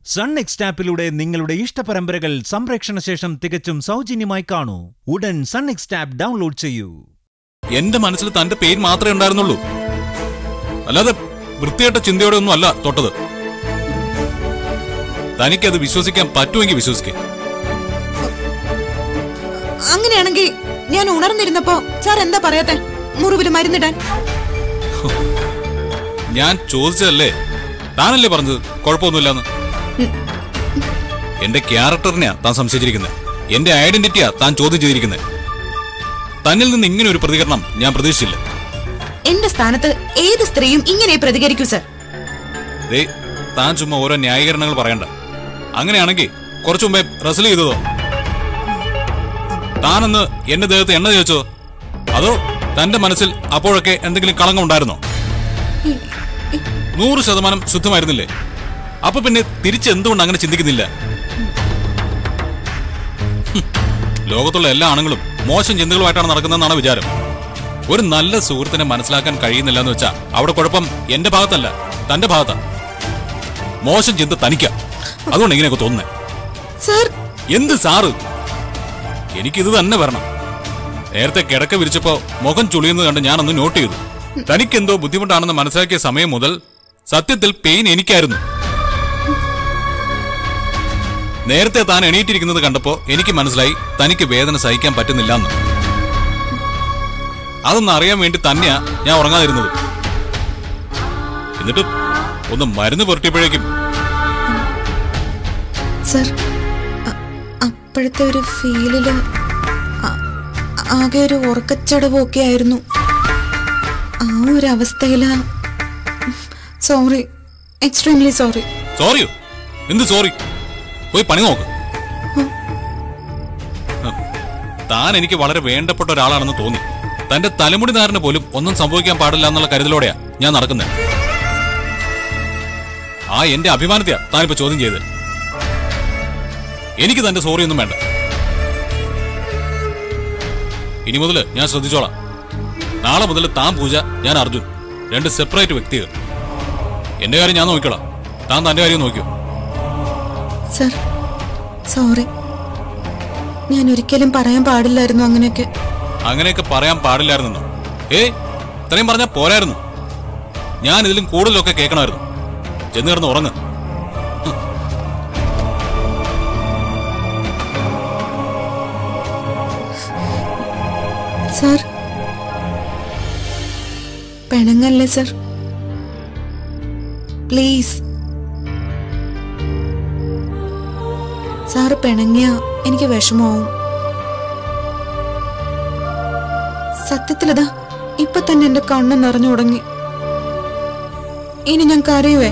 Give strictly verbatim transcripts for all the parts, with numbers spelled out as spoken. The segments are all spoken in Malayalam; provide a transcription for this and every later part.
സൺ നെക്സ്റ്റ് ആപ്പിലൂടെ നിങ്ങളുടെ ഇഷ്ടപരമ്പരകൾ സംപ്രേക്ഷണ ശേഷം തികച്ചും സൗജന്യമായി കാണൂ. ഉടൻ സൺ നെക്സ്റ്റ് ആപ്പ് ഡൗൺലോഡ് ചെയ്യൂ. എന്റെ മനസ്സിൽ തന്റെ പേര് മാത്രമേ ഉണ്ടായിരുന്നുള്ളൂ, അല്ലാതെ വൃത്തിയായിട്ട ചിന്തയോടെ ഒന്നും അല്ല തൊട്ടത്. തനിക്കത് വിശ്വസിക്കാൻ പറ്റുമെങ്കിൽ വിശ്വസിക്കേ. അങ്ങനെയാണെങ്കിൽ ഞാൻ ഉണർന്നിരുന്നപ്പോ സാർ എന്താ പറയാത്തെ? മുറിവില് മരുന്നിടാൻ ഞാൻ ചോദിച്ചതല്ലേ, താനല്ലേ പറഞ്ഞത് കുഴപ്പമൊന്നുമില്ലെന്ന്. എന്റെ ക്യാരക്ടറിനെയാ താൻ സംശയിച്ചിരിക്കുന്നത്, എന്റെ ഐഡന്റിറ്റിയാ താൻ ചോദ്യം ചെയ്തിരിക്കുന്നത്. തന്നിൽ നിന്ന് ഇങ്ങനെ ഒരു പ്രതികരണം ഞാൻ പ്രതീക്ഷിച്ചില്ല. എന്റെ സ്ഥാനത്ത് ഏത് സ്ത്രീയും ഇങ്ങനെ പ്രതികരിക്കൂ സർ. താൻ ചുമ്മാ ഓരോ ന്യായീകരണങ്ങൾ പറയണ്ട. അങ്ങനെയാണെങ്കിൽ കുറച്ചു മുമ്പേ റസൽ ചെയ്തതോ? താനെന്ന് എന്റെ ദേഹത്ത് എണ്ണ ചോദിച്ചോ? അതോ തന്റെ മനസ്സിൽ അപ്പോഴൊക്കെ എന്തെങ്കിലും കളങ്കം ഉണ്ടായിരുന്നോ? നൂറ് ശതമാനം ശുദ്ധമായിരുന്നില്ലേ? അപ്പൊ പിന്നെ തിരിച്ചെന്തുകൊണ്ട് അങ്ങനെ ചിന്തിക്കുന്നില്ല? ലോകത്തുള്ള എല്ലാ ആണുങ്ങളും മോശം ചിന്തകളുമായിട്ടാണ് നടക്കുന്നതെന്നാണ് വിചാരം. ഒരു നല്ല സുഹൃത്തിനെ മനസ്സിലാക്കാൻ കഴിയുന്നില്ല എന്ന് വെച്ചാ അവിടെ കുഴപ്പം എന്റെ ഭാഗത്തല്ല, തന്റെ ഭാഗത്താ. മോശം ചിന്ത തനിക്കാ, അതുകൊണ്ട് ഇങ്ങനെയൊക്കെ തോന്നുന്നേ. എന്ത് സാറ്? എനിക്കിത് തന്നെ വരണം. നേരത്തെ കിടക്ക വിരിച്ചപ്പോ മുഖം ചുളിയുന്നത് കണ്ട് ഞാനൊന്ന് നോട്ട് ചെയ്തു. തനിക്കെന്തോ ബുദ്ധിമുട്ടാണെന്ന് മനസ്സിലാക്കിയ സമയം മുതൽ സത്യത്തിൽ പെയിൻ എനിക്കായിരുന്നു. നേരത്തെ താൻ എണീറ്റിരിക്കുന്നത് കണ്ടപ്പോ എനിക്ക് മനസ്സിലായി തനിക്ക് വേദന സഹിക്കാൻ പറ്റുന്നില്ല എന്ന്. അതൊന്നും അറിയാൻ വേണ്ടി തന്നെയാ ഞാൻ ഉറങ്ങാതിരുന്നത്. എന്നിട്ട് ഒന്ന് മരുന്ന് പുരട്ടിയപ്പോഴേക്കും സർ അപ്പോഴത്തെ ഒരു ഫീലില് ആകെ ഒരു ഉറക്കച്ചടവൊക്കെ ആയിരുന്നു. ആ ഒരു അവസ്ഥയില് സോറി, എക്സ്ട്രീംലി സോറി. സോറിയോ? എന്ത് സോറി? പോയി പണി നോക്ക്. താൻ എനിക്ക് വളരെ വേണ്ടപ്പെട്ട ഒരാളാണെന്ന് തോന്നി. തന്റെ തലമുടി നാരന് പോലും ഒന്നും സംഭവിക്കാൻ പാടില്ല എന്നുള്ള കരുതലോടെയാ ഞാൻ നടക്കുന്നത്. ആ എന്റെ അഭിമാനത്തെയാ താനിപ്പോ ചോദ്യം ചെയ്ത്. എനിക്ക് തന്റെ സോറി ഒന്നും വേണ്ട. ഇനി മുതൽ ഞാൻ ശ്രദ്ധിച്ചോളാം. നാളെ മുതൽ താൻ പൂജ, ഞാൻ അർജുൻ, രണ്ട് സെപ്പറേറ്റ് വ്യക്തികൾ. എന്റെ കാര്യം ഞാൻ നോക്കിക്കോളാം, താൻ തന്റെ കാര്യം നോക്കിയോ. സർ സോറി, ഞാൻ ഒരിക്കലും പറയാൻ പാടില്ലായിരുന്നു അങ്ങനെയൊക്കെ. അങ്ങനെയൊക്കെ പറയാൻ പാടില്ലായിരുന്നോ? ഏയ്, ഇത്രയും പറഞ്ഞാൽ പോരായിരുന്നു. ഞാൻ ഇതിലും കൂടുതലൊക്കെ കേൾക്കണമായിരുന്നു. ചെന്ന് കിടന്ന് ഉറങ്ങ്. സർ പെണങ്ങല്ലേ സർ, പ്ലീസ്. സാറ് പിണങ്ങിയ എനിക്ക് വിഷമാവും. സത്യത്തിലതാ ഇപ്പൊ തന്നെ എന്റെ കണ്ണ് നിറഞ്ഞു തുടങ്ങി. ഇനി ഞാൻ കരയുവേ?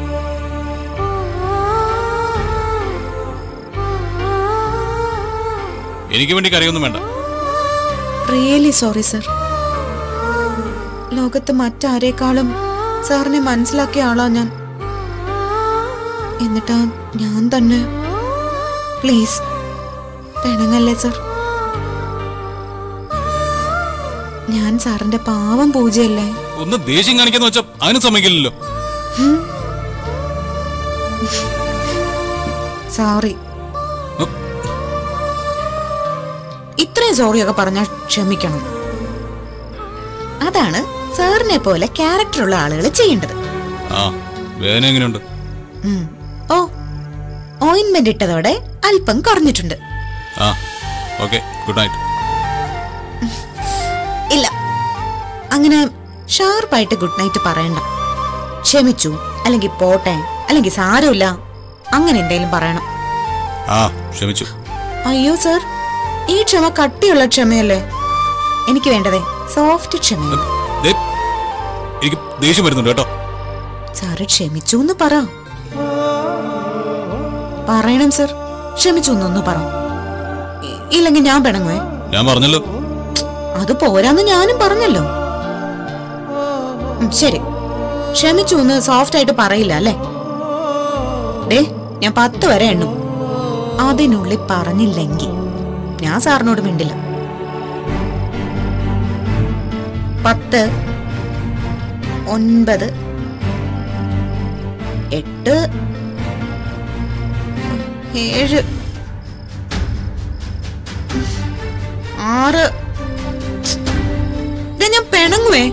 എനിക്ക് വേണ്ടി കരയൊന്നും വേണ്ട. Really sorry sir. ലോകത്ത് മറ്റാരേക്കാളും സാറിനെ മനസ്സിലാക്കിയ ആളാ ഞാൻ. എന്നിട്ടാ ഞാൻ തന്നെ. പ്ലീസ് പെണങ്ങല്ലേ സർ. ഞാൻ സാറിന്റെ പാവം പൂജയല്ലേ. ഒന്ന് ദേഷ്യം കാണിക്കാന്ന് വെച്ചാ അതിന് സമ്മതിക്കില്ലല്ലോ. സോറി. ഇത്രയും സോറിയൊക്കെ പറഞ്ഞാൽ ക്ഷമിക്കണം. അതാണ് സാറിനെ പോലെ ക്യാരക്ടറുള്ള ആളുകൾ ചെയ്യേണ്ടത്. ഓ, ഓയിന്റ്മെന്റ് ഇട്ടതോടെ അല്പം കുറഞ്ഞിട്ടുണ്ട്. ഇല്ല, അങ്ങനെ ഷാർപ്പായിട്ട് ഗുഡ് നൈറ്റ് പറയണ്ട. ക്ഷമിച്ചു, അല്ലെങ്കിൽ പോട്ടെ, അല്ലെങ്കിൽ സാരമില്ല, അങ്ങനെ എന്തെങ്കിലും പറയണം. അയ്യോ സർ, ഈ ക്ഷമ കട്ടിയുള്ള ക്ഷമയല്ലേ. എനിക്ക് വേണ്ടതേ സോഫ്റ്റ് ക്ഷമയാണ്. സാറ് ക്ഷമിച്ചു എന്ന് പറ. പറയണം സർ, ക്ഷമിച്ചു എന്നൊന്ന് പറ. ഇല്ലെങ്കിൽ ഞാൻ പിണങ്ങുവേ. ഞാൻ പറഞ്ഞല്ലോ. അത് പോരാന്ന് ഞാനും പറഞ്ഞല്ലോ. ശരി, ക്ഷമിച്ചു എന്ന് സോഫ്റ്റ് ആയിട്ട് പറയില്ല അല്ലേ? ഡേ, ഞാൻ പത്ത് വരെ എണ്ണും. അതിനുള്ളിൽ പറഞ്ഞില്ലെങ്കിൽ ഞാൻ സാറിനോട് മിണ്ടില്ല. പത്ത്, ഒൻപത്, എട്ട്, ഏഴ്, ആറ്, ഞാൻ പിണങ്ങുവേ.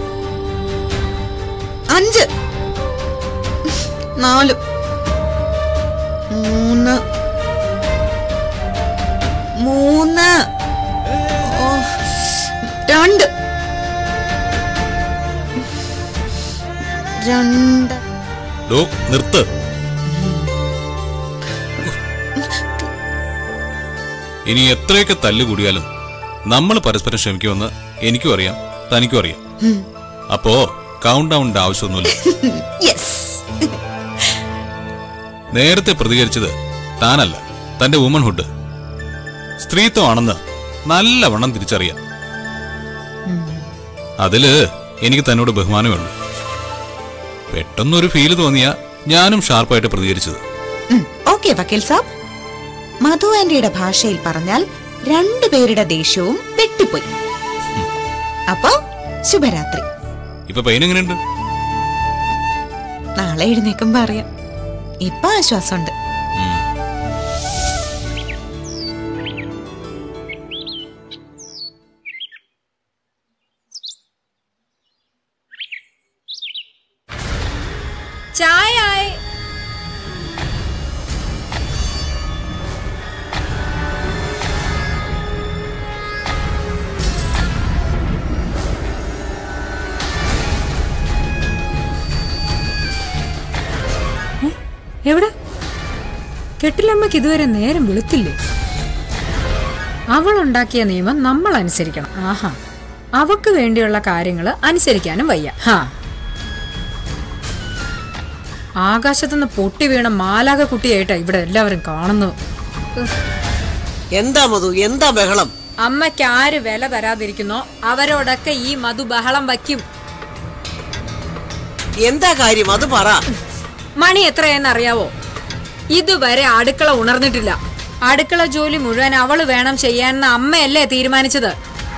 അഞ്ച്, നാല്, മൂന്ന്, മൂന്ന്, രണ്ട്, രണ്ട്. നിർത്ത്. ഇനി എത്രയൊക്കെ തല്ലുകൂടിയാലും നമ്മൾ പരസ്പരം ക്ഷമിക്കുമെന്ന് എനിക്കും അറിയാം, തനിക്കും അറിയാം. അപ്പോ കൗണ്ട് ഡൗണിന്റെ ആവശ്യമൊന്നുമില്ല. നേരത്തെ പ്രതികരിച്ചത് താനല്ല, തന്റെ വുമൻഹുഡ് സ്ത്രീത്വമാണെന്ന് നല്ലവണ്ണം തിരിച്ചറിയാം. അതില് എനിക്ക് തന്നോട് ബഹുമാനമുണ്ട്. പെട്ടെന്നൊരു ഫീല് തോന്നിയാ ഞാനും ഷാർപ്പായിട്ട് പ്രതികരിച്ചത്. ഓക്കെ വക്കീൽ സാബ്, മധു ആന്റിയുടെ ഭാഷയിൽ പറഞ്ഞാൽ രണ്ടുപേരുടെ ദേഷ്യവും വെട്ടിപ്പോയി. അപ്പൊ ശുഭരാത്രി. ഇപ്പൊ പെയിൻ എങ്ങനെയുണ്ട്? നാളെ എഴുന്നേക്കുമ്പോ അറിയാം. ഇപ്പൊ ആശ്വാസമുണ്ട്. ചായ എവിടെ? കെട്ടിലമ്മക്ക് ഇതുവരെ നേരം വെളുത്തില്ലേ? അവളുണ്ടാക്കിയ നിയമം നമ്മൾ അനുസരിക്കണം. ആഹാ, അവക്ക് വേണ്ടിയുള്ള കാര്യങ്ങൾ അനുസരിക്കാനും വയ്യ. ഹാ, ആകാശത്തുനിന്ന് പൊട്ടി വീണ മാലാക കുട്ടിയായിട്ടാ ഇവിടെ എല്ലാവരും കാണുന്നു. എന്താ മധു, എന്താ ബഹളം? അമ്മയ്ക്ക് ആര് വില തരാതിരിക്കുന്നോ അവരോടൊക്കെ ഈ മധു ബഹളം വയ്ക്കും. എന്താ കാര്യം അത് പറ. മണി എത്രയെന്ന് അറിയാവോ? ഇതുവരെ അടുക്കള ഉണർന്നിട്ടില്ല. അടുക്കള ജോലി മുഴുവൻ അവള് വേണം ചെയ്യാനെന്ന് അമ്മയല്ലേ തീരുമാനിച്ചത്.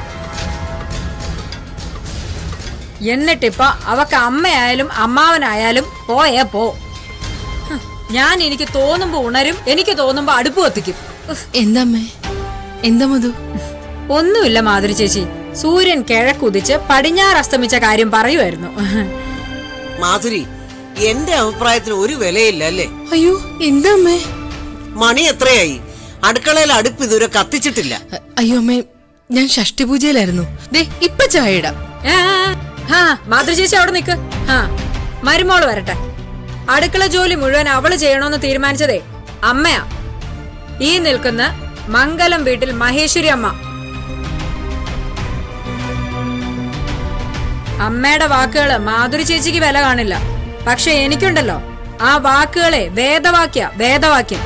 എന്നിട്ടിപ്പ അവക്ക് അമ്മയായാലും അമ്മാവനായാലും പോയേ പോ. ഞാൻ എനിക്ക് തോന്നുമ്പോ ഉണരും, എനിക്ക് തോന്നുമ്പോ അടുപ്പ് കത്തിക്കും. എന്താമ്മേ, എന്താ മധു? ഒന്നുമില്ല മാധുരി ചേച്ചി, സൂര്യൻ കിഴക്കുതിച്ച് പടിഞ്ഞാറ് അസ്തമിച്ച കാര്യം പറയുമായിരുന്നു. മാധുരി, എന്റെ അഭിപ്രായത്തിന് ഒരു വിലയില്ല അല്ലേ? അയ്യോ, എന്താ അമ്മേ? മണി എത്രയായി? അടുക്കളയിൽ അടുപ്പ് ഇതുവരെ കത്തിച്ചിട്ടില്ല. അയ്യോ അമ്മേ, ഞാൻ ഷഷ്ടി പൂജയിലായിരുന്നു. ദേ ഇപ്പൊ ചായ ഇടാം. മാധുരി ചേച്ചി അവിടെ നിക്ക്. ആ, മരുമോള് വരട്ടെ. അടുക്കള ജോലി മുഴുവൻ അവള് ചെയ്യണോന്ന് തീരുമാനിച്ചതേ അമ്മയാ. ഈ നിൽക്കുന്ന മംഗലം വീട്ടിൽ മഹേശ്വരി അമ്മ. അമ്മയുടെ വാക്കുകള് മാധുരി ചേച്ചിക്ക് വില കാണില്ല. പക്ഷെ എനിക്കുണ്ടല്ലോ, ആ വാക്കുകളെ വേദവാക്യ വേദവാക്യം.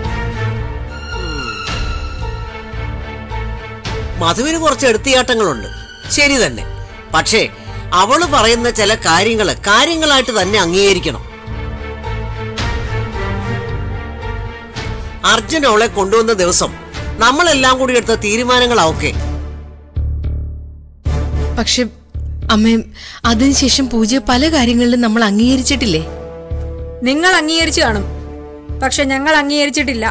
മധുവിന് കുറച്ച് എടുത്തിയാട്ടങ്ങളുണ്ട്, ശരി തന്നെ. പക്ഷേ അവള് പറയുന്ന ചില കാര്യങ്ങള് കാര്യങ്ങളായിട്ട് തന്നെ അംഗീകരിക്കണം. അർജുൻ അവളെ കൊണ്ടുവന്ന ദിവസം നമ്മളെല്ലാം കൂടി എടുത്ത തീരുമാനങ്ങളൊക്കെ. പക്ഷെ അമ്മേ, അതിനുശേഷം പൂജ പല കാര്യങ്ങളിലും നമ്മൾ അംഗീകരിച്ചിട്ടില്ലേ? നിങ്ങൾ അംഗീകരിച്ചു കാണും, പക്ഷെ ഞങ്ങൾ അംഗീകരിച്ചിട്ടില്ല.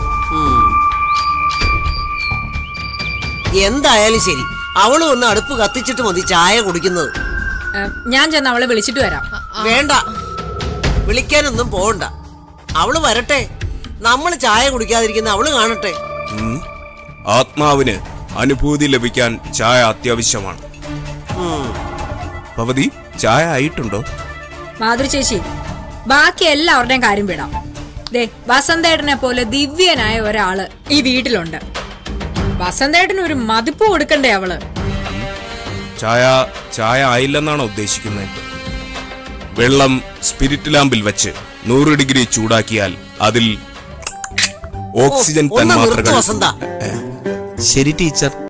എന്തായാലും ശരി, അവള് ഒന്ന് അടുപ്പ് കത്തിച്ചിട്ട് മതി ചായ കുടിക്കുന്നത്. ഞാൻ ചെന്ന് അവളെ വിളിച്ചിട്ട് വരാം. വേണ്ട, വിളിക്കാനൊന്നും പോകണ്ട. അവള് വരട്ടെ, നമ്മൾ ചായ കുടിക്കാതിരിക്കുന്ന അവള് കാണട്ടെ. ആത്മാവിന് അനുഭൂതി ലഭിക്കാൻ ചായ അത്യാവശ്യമാണ്. ഭവതി, ചായ ആയിട്ടുണ്ടോ? മാധുരി ചേച്ചി, ബാക്കി എല്ലാവരുടെയും കാര്യം വിടാം. ദേ, വസന്തേട്ടനെ പോലെ ദിവ്യനായ ഒരാള് ഈ വീട്ടിലുണ്ട്. വസന്തേട്ടന് ഒരു മതിപ്പ് കൊടുക്കണ്ടേ അവള്? ചായ ചായ ആയില്ലെന്നാണോ ഉദ്ദേശിക്കുന്നത്? വെള്ളം സ്പിരിറ്റ് ലാമ്പിൽ വെച്ച് നൂറ് ഡിഗ്രി ചൂടാക്കിയാൽ അതിൽ ഓക്സിജൻ തന്മാത്രകൾ. വസന്ത, ശരി ടീച്ചർ.